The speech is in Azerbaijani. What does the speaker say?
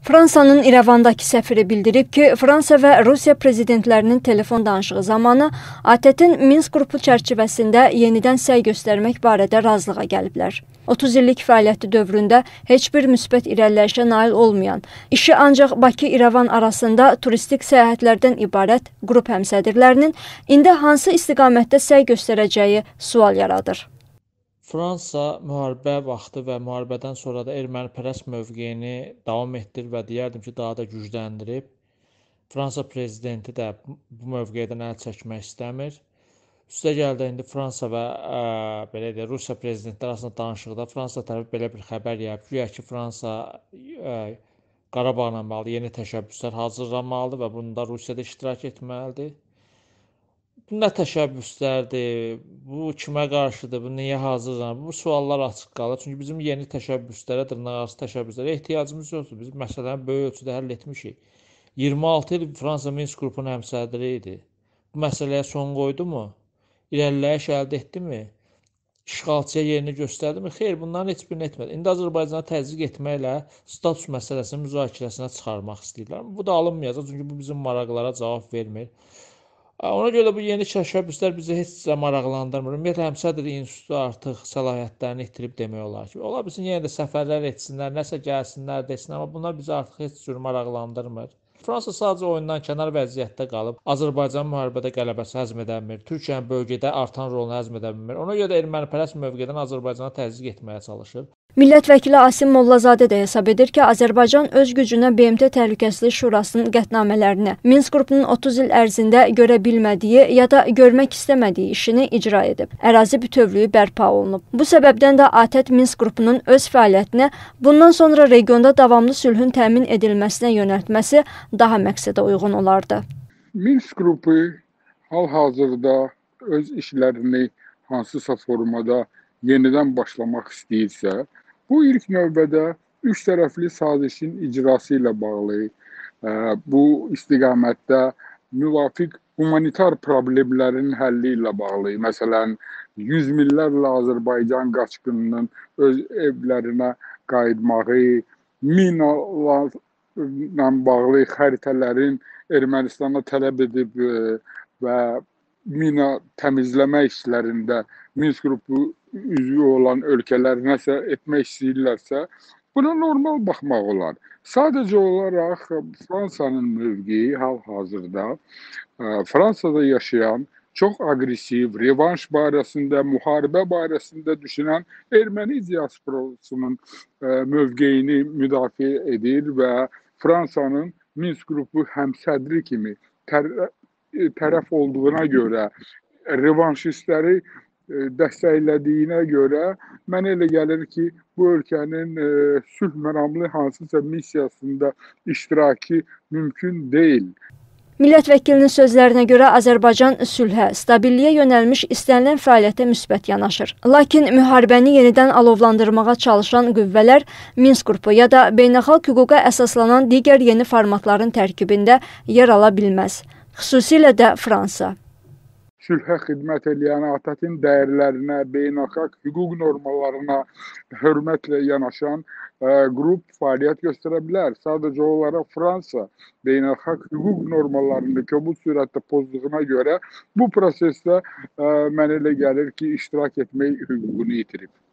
Fransanın İrəvandakı səfiri bildirib ki, Fransa və Rusiya prezidentlərinin telefon danışığı zamanı ATƏT-in Minsk qrupu çərçivəsində yenidən səy göstərmək barədə razılığa gəliblər. 30 illik fəaliyyəti dövründə heç bir müsbət irəliləyişə nail olmayan, işi ancaq Bakı-İrəvan arasında turistik səyahətlərdən ibarət qrup həmsədrlərinin indi hansı istiqamətdə səy göstərəcəyi sual yaradır. Fransa müharibə vaxtı və müharibədən sonra da ermənipərəst mövqeyini davam etdirir və deyərdim ki, daha da gücləndirib. Fransa prezidenti də bu mövqeydən əl çəkmək istəmir. Üstəgəl də indi Fransa və belə deyək, Rusiya prezidentləri arasında danışıqda Fransa tərəfi belə bir xəbər yayıb. Güya ki, Fransa Qarabağla bağlı yeni təşəbbüslər hazırlamalıdır və bunda Rusiya da iştirak etməlidir. Bu nə təşəbbüslərdir, bu kimə qarşıdır, bu niyə hazırlanır? Bu suallar açıq qalır. Çünki bizim yeni təşəbbüslərə, dırnaqarası təşəbbüslərə ehtiyacımız yoxdur. Biz məsələni böyük ölçüdə həll etmişik. 26 il Fransa Minsk qrupunun həmsədri idi. Bu məsələyə son qoydumu? İrəliləyiş əldə etdimi? İşğalçıya yerini göstərdimi? Xeyr, bunların heç birini etmədi. İndi Azərbaycana təzyiq etməklə status məsələsini müzakirəsinə çıxarmaq istəyirlər. Bu da alınmayacaq, çünki bu bizim maraqlara cavab vermir. Ona görə bu yeni təşəbbüslər bizi heç də maraqlandırmır. Ümumiyyətlə, həmsədr institutu artıq səlahiyyətlərini itirib demək olar ki. Ola bilsin, yenə də səfərlər etsinlər, nəsə gəlsinlər, desinlər, amma bunlar bizi artıq heç cür maraqlandırmır. Fransa sadəcə oyundan kənar vəziyyətdə qalıb, Azərbaycan müharibədə qələbəsi həzm edə bilmir, Türkiyənin bölgədə artan rolunu həzm edə bilmir. Ona görə də ermənipərəst mövqedən Azərbaycana təzyiq etməyə çalışır. Millət vəkili Asim Mollazadə də hesab edir ki, Azərbaycan öz gücünə BMT Təhlükəsizlik Şurasının qətnamələrini Minsk qrupunun 30 il ərzində görə bilmədiyi ya da görmək istəmədiyi işini icra edib. Ərazi bütövlüyü bərpa olunub. Bu səbəbdən də ATƏT Minsk qrupunun öz fəaliyyətini bundan sonra regionda davamlı sülhün təmin edilməsinə yönəltməsi daha məqsədə uyğun olardı. Minsk qrupu hal-hazırda öz işlərini hansısa formada yenidən başlamaq istəyirsə, bu ilk növbədə üç tərəfli sazişin icrası ilə bağlı, bu istiqamətdə müvafiq humanitar problemlərin həlli ilə bağlı, məsələn, yüz minlərlə Azərbaycan qaçqınının öz evlərinə qayıtmağı, minalarla bağlı xəritələrin Ermənistana tələb edib və mina təmizləmə işlərində Minsk qrupu üzvü olan ölkələr nəsə etmək istəyirlərsə, buna normal baxmaq olar. Sadəcə olaraq Fransanın mövqeyi hal-hazırda Fransada yaşayan, çox aqressiv, revanş barəsində, müharibə barəsində düşünən erməni diasporasının mövqeyini müdafiə edir və Fransanın Minsk qrupu həmsədri kimi tərəf olduğuna görə, revanşistləri dəstəklədiyinə görə mənə elə gəlir ki, bu ölkənin sülh məramlı hansısa missiyasında iştirakı mümkün deyil. Millət vəkilinin sözlərinə görə Azərbaycan sülhə, stabilliyə yönəlmiş istənilən fəaliyyətə müsbət yanaşır. Lakin müharibəni yenidən alovlandırmağa çalışan qüvvələr Minsk qrupu ya da beynəlxalq hüquqa əsaslanan digər yeni formatların tərkibində yer ala bilməz. Xüsusilə də Fransa. Sülhə xidmət edən ATƏT-in dəyərlərinə, beynəlxalq hüquq normalarına hörmətlə yanaşan qrup fəaliyyət göstərə bilər. Sadəcə olaraq Fransa beynəlxalq hüquq normalarını kobud sürətdə pozduğuna görə bu prosesdə mənə elə gəlir ki, iştirak etmək hüququnu itirib.